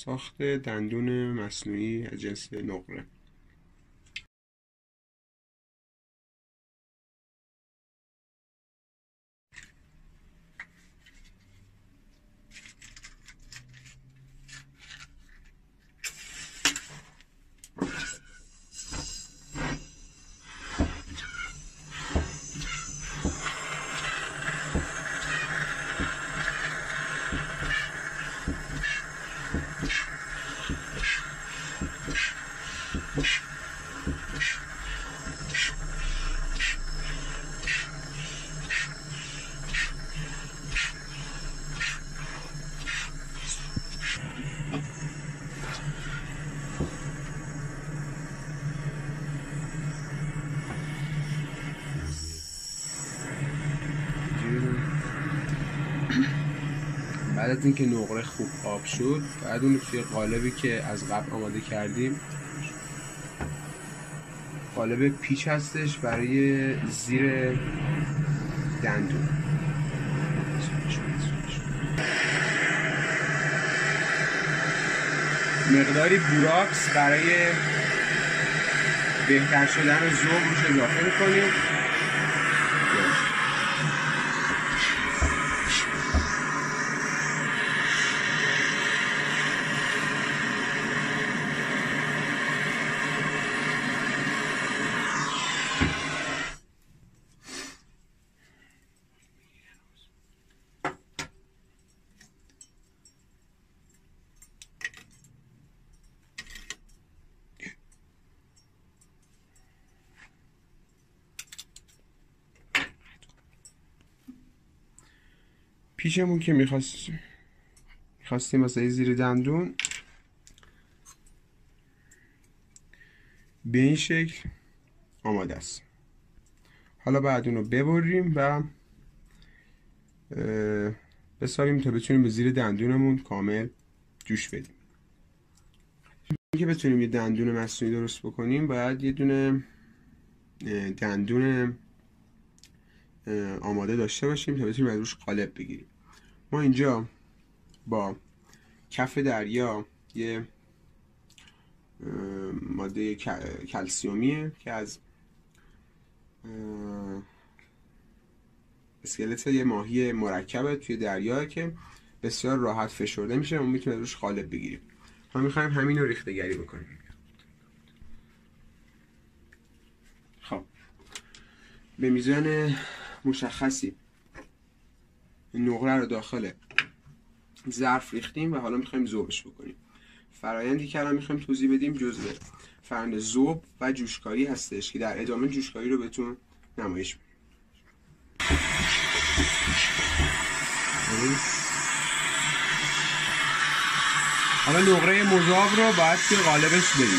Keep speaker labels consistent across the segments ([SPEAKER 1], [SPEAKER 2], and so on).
[SPEAKER 1] ساخت دندون مصنوعی از جنس نقره. بعد از اینکه نقره خوب آب شد، بعد اون توی قالبی که از قبل آماده کردیم، قالب پیچ هستش برای زیر دندون. مقداری بوراکس برای بهتر شدن ذوب روش اضافه می‌کنیم. پیچمون که میخواستیم واسه زیر دندون به این شکل آماده است. حالا بعد اونو ببریم و بسابیم تا بتونیم به زیر دندونمون کامل جوش بدیم. اینکه بتونیم یه دندون مصنوعی درست بکنیم، باید یه دونه دندون آماده داشته باشیم تا بتونیم از روش قالب بگیریم. ما اینجا با کف دریا یه ماده کلسیومیه که از اسکلت یه ماهی مرکبه توی دریا که بسیار راحت فشرده میشه و ما میتونیم روش قالب بگیریم. ما میخوایم همین رو ریخته گری بکنیم. خب به میزان مشخصی نقره رو داخل ظرف ریختیم و حالا میخوایم ذوبش بکنیم. فرآیندی که الان میخوایم توضیح بدیم جزء فرآیند ذوب و جوشکاری هستش که در ادامه جوشکاری رو بهتون نمایش میدیم. حالا نقره مذاب رو باید توی قالبش بدیم.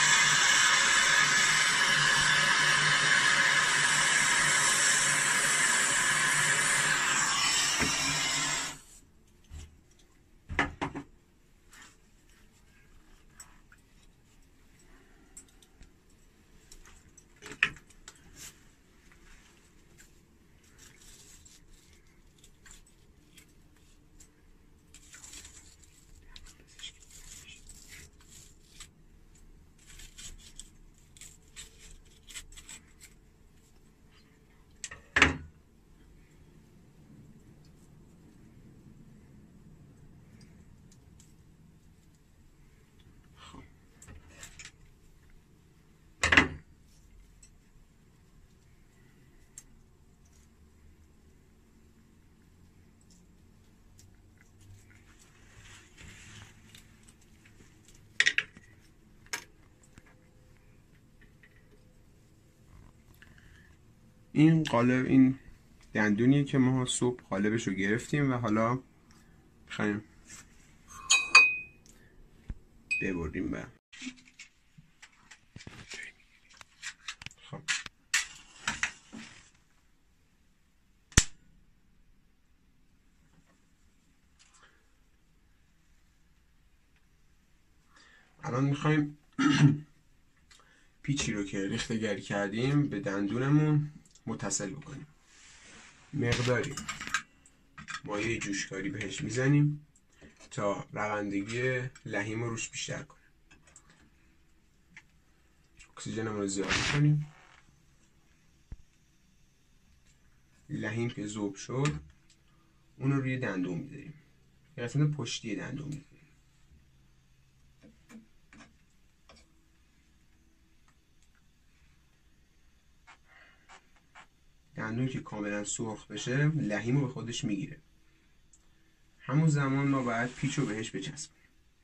[SPEAKER 1] این قالب، این دندونیه که ما صبح قالبش رو گرفتیم و حالا میخوایم ببریم. خب الان میخوایم پیچی رو که ریخته گری کردیم به دندونمون متصل بکنیم. مقداری مایع جوشکاری بهش میزنیم تا روندگی لحیم رو روش بیشتر کنه. اکسیژنمون رو زیاد کنیم. لحیم که ذوب شد اون رو روی دندون میذاریم، یه قسمت پشتی دندون میذاریم. دندون که کاملا سرخ بشه لحیم رو به خودش میگیره. همون زمان ما باید پیچ رو بهش بچسبیم.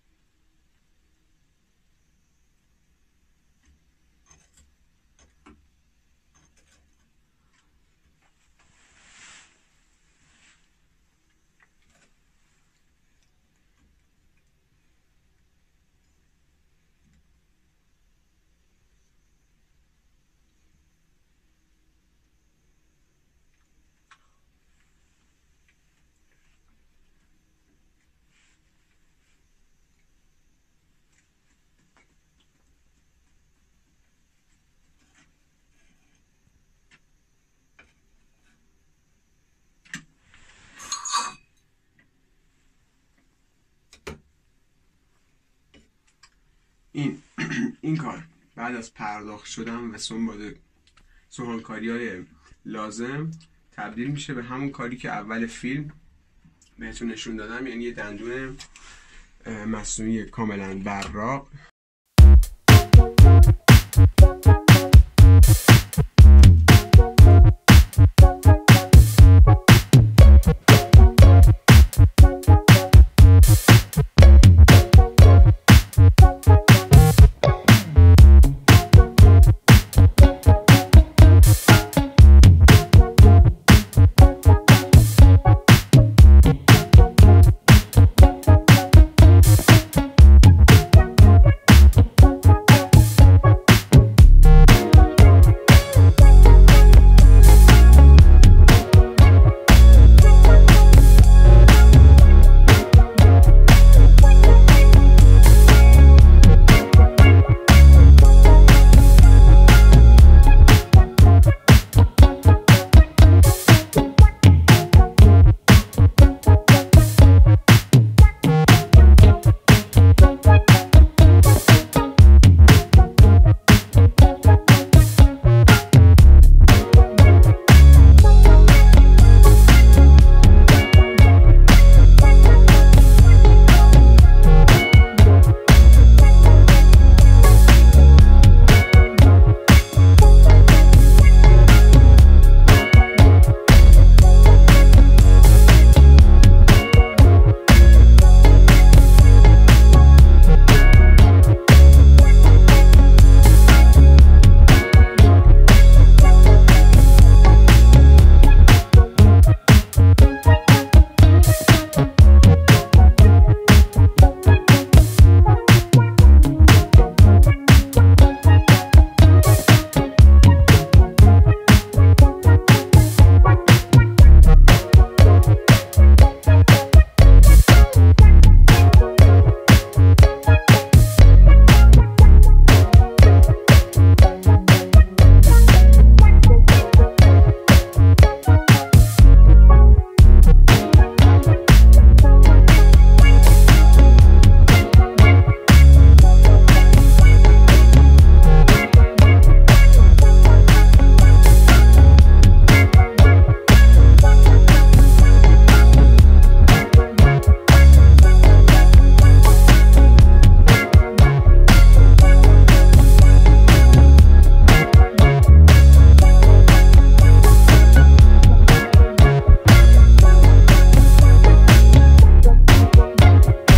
[SPEAKER 1] این کار بعد از پرداخت شدن و سوهانکاری‌های لازم تبدیل میشه به همون کاری که اول فیلم بهتون نشون دادم، یعنی یه دندون مصنوعی کاملا براق